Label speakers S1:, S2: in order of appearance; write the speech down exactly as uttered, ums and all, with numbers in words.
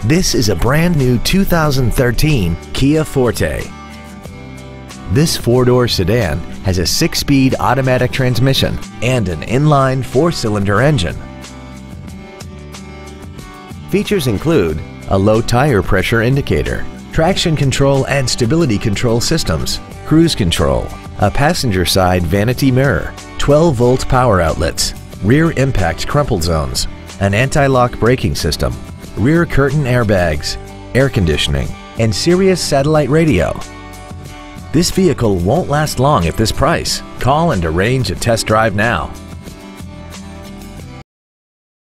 S1: This is a brand new two thousand thirteen Kia Forte. This four-door sedan has a six-speed automatic transmission and an inline four-cylinder engine. Features include a low tire pressure indicator, traction control and stability control systems, cruise control, a passenger side vanity mirror, twelve volt power outlets, rear impact crumple zones, an anti-lock braking system, rear curtain airbags, air conditioning, and Sirius satellite radio. This vehicle won't last long at this price. Call and arrange a test drive now.